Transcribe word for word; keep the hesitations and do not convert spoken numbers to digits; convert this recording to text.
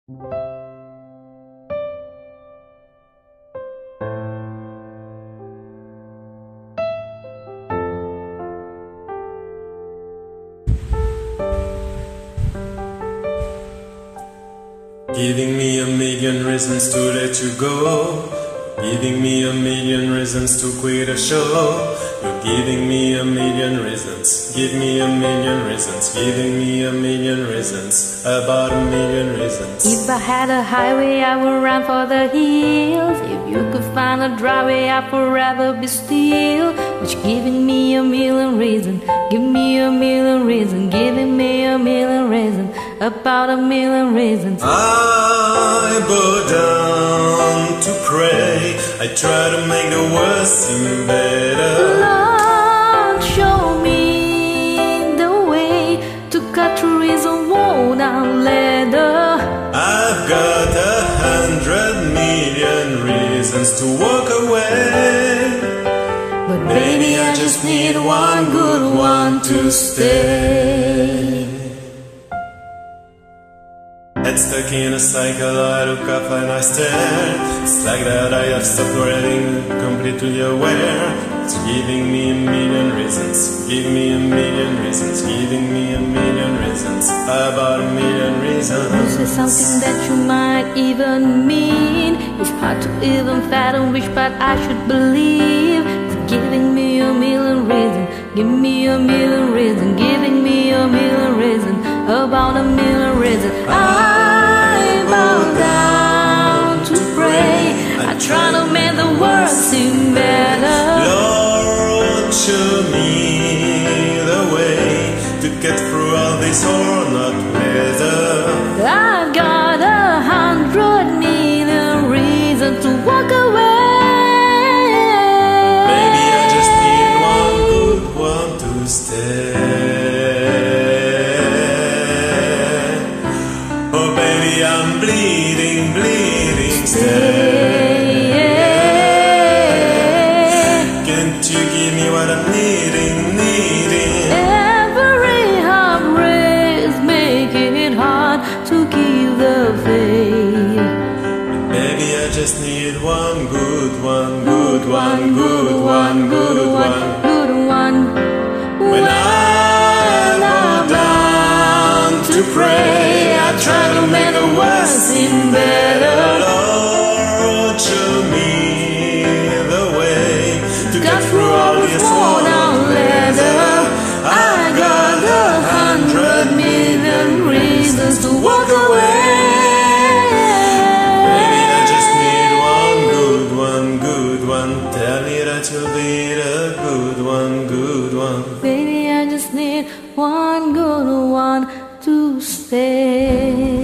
Giving me a million reasons to let you go, giving me a million reasons to quit a show. You're giving me a million reasons, give me a million reasons, giving me a million reasons, about a million reasons. If I had a highway, I would run for the hills. If you could find a dry way, I'd forever be still. But you're giving me a million reasons, give me a million reasons, giving me a million reasons, about a million reasons. I bow down to pray, I try to make the world seem better. Lord, show me the way to cut through his worn-out leather. I've got a hundred million reasons to walk away, but baby, I just need one good one to stay. Head stuck in a cycle, I look up and I stare. It's like that I have stopped breathing, completely aware. It's giving me a million reasons, give me a million reasons, giving me a million reasons, about a million reasons. This is something that you might even mean. It's hard to even fathom which part I should believe. It's giving me a million reasons, give me a million reasons, giving me a million reasons, about a million reasons. I bow down to pray, I try to make the world seem better. Lord, show me the way to get through all this worn-out leather. I got a hundred million reasons to walk away. Baby, I just need one good one to stay. Oh baby, I'm bleeding, bleeding, stay. Can't you give me what I'm needing, needing? Every heartbreak is making it hard to keep the faith. Baby, I just need one good one, good one, good one, good one, good one. When I bow down to pray, I try to make the world seem better. Lord, show me the way to get through all this worn-out leather. I got a hundred million reasons to walk away. Baby, I just need one good one, good one. Tell me that you'll be the good one, good one. Baby, I just need one good one to stay.